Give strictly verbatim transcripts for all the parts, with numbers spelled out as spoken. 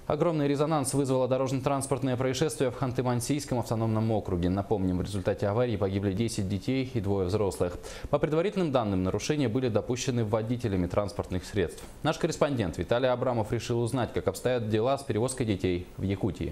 Огромный резонанс вызвало дорожно-транспортное происшествие в Ханты-Мансийском автономном округе. Напомним, в результате аварии погибли десять детей и двое взрослых. По предварительным данным, нарушения были допущены водителями транспортных средств. Наш корреспондент Виталий Абрамов решил узнать, как обстоят дела с перевозкой детей в Якутии.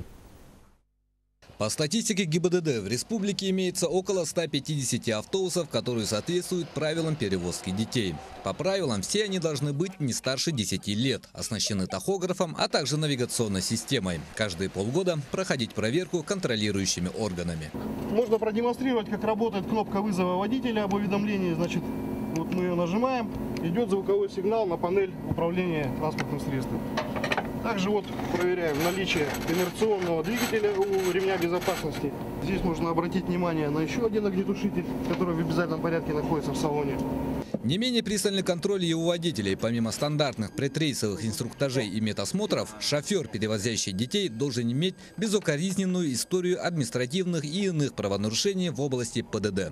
По статистике ГИБДД в республике имеется около ста пятидесяти автобусов, которые соответствуют правилам перевозки детей. По правилам, все они должны быть не старше десяти лет, оснащены тахографом, а также навигационной системой. Каждые полгода проходить проверку контролирующими органами. Можно продемонстрировать, как работает кнопка вызова водителя об уведомлении. Значит, вот мы ее нажимаем, идет звуковой сигнал на панель управления транспортным средством. Также вот проверяем наличие инерционного двигателя у ремня безопасности. Здесь можно обратить внимание на еще один огнетушитель, который в обязательном порядке находится в салоне. Не менее пристальный контроль и у водителей. Помимо стандартных предрейсовых инструктажей и медосмотров, шофер, перевозящий детей, должен иметь безукоризненную историю административных и иных правонарушений в области ПДД.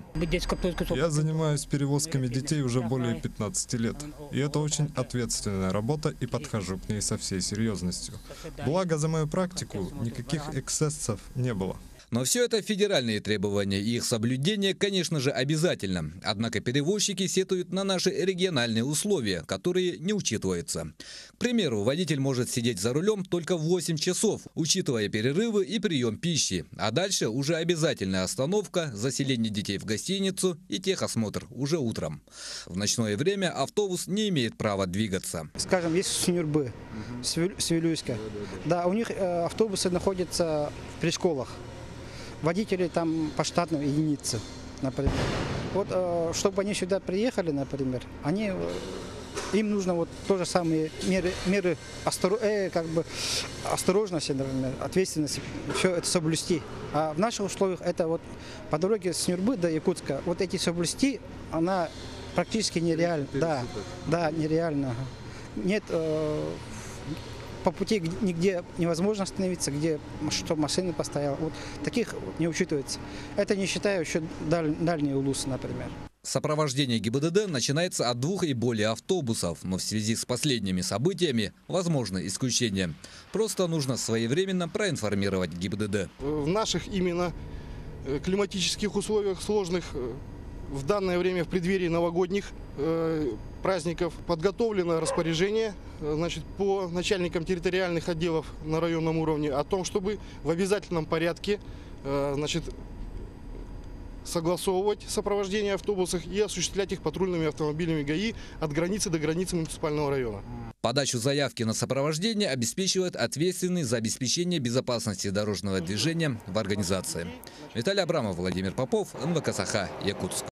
Я занимаюсь перевозками детей уже более пятнадцати лет. И это очень ответственная работа, и подхожу к ней со всей серьезностью. Благо, за мою практику никаких эксцессов не было. Но все это федеральные требования, и их соблюдение, конечно же, обязательно. Однако перевозчики сетуют на наши региональные условия, которые не учитываются. К примеру, водитель может сидеть за рулем только восемь часов, учитывая перерывы и прием пищи. А дальше уже обязательная остановка, заселение детей в гостиницу и техосмотр уже утром. В ночное время автобус не имеет права двигаться. Скажем, есть Сунюрбы, Свилюйска. Да, у них э, автобусы находятся в пришколах. Водители там по штатной единице, например. Вот, э, чтобы они сюда приехали, например, они, э, им нужно вот то же самые меры, меры остор, э, как бы осторожности, например, ответственности, все это соблюсти. А в наших условиях это вот по дороге с Нюрбы до Якутска, вот эти соблюсти, она практически нереальна. Да, да, нереально. Нет, э, по пути нигде невозможно остановиться, где что машины постояла. Вот таких не учитывается. Это не считая еще даль, дальние улусы, например. Сопровождение ГИБДД начинается от двух и более автобусов, но в связи с последними событиями возможно исключение. Просто нужно своевременно проинформировать ГИБДД. В наших именно климатических условиях сложных, в данное время в преддверии новогодних э, праздников подготовлено распоряжение, значит, по начальникам территориальных отделов на районном уровне о том, чтобы в обязательном порядке э, значит, согласовывать сопровождение автобусов и осуществлять их патрульными автомобилями ГАИ от границы до границы муниципального района. Подачу заявки на сопровождение обеспечивает ответственный за обеспечение безопасности дорожного движения в организации. Виталий Абрамов, Владимир Попов, эн вэ ка Саха, Якутск.